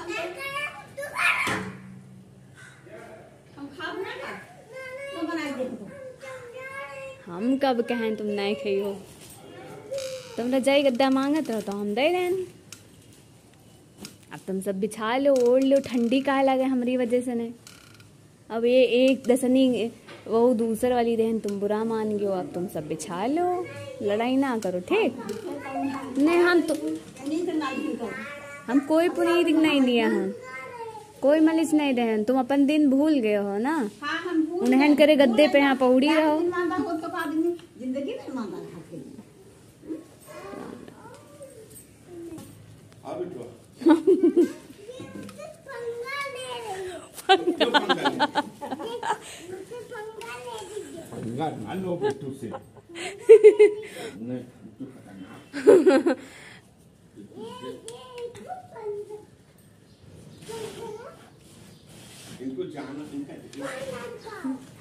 हम कब कहें तुम नहीं खाई हो, तुम रजाई गद्दा मांगत रहो तो हम दे दें। अब तुम सब बिछा लो, ओढ़ लो, ठंडी काहे लगे हमारी वजह से नहीं। अब ये एक दसनी वो दूसर वाली देन तुम बुरा मान गयो, अब तुम सब बिछा लो, लड़ाई ना करो ठीक। नहीं हम कोई पुनीत नहीं दिया, हम कोई मलिस नहीं दे, तुम अपन दिन भूल गए हो ना। उन्हें करे गद्दे पे यहाँ पौड़ी रहो। इनको जाना इनका